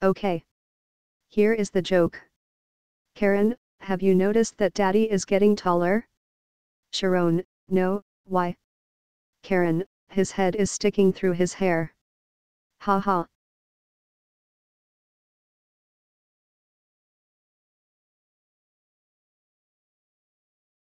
Okay. Here is the joke. Karen, have you noticed that Daddy is getting taller? Sharon, no, why? Karen, his head is sticking through his hair. Ha ha.